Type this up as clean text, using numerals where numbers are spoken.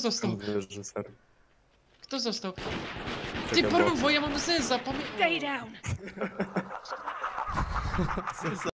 został? Reżyser. Kto został? Ty Czekam, porwo, ja mam zeza, Stay down.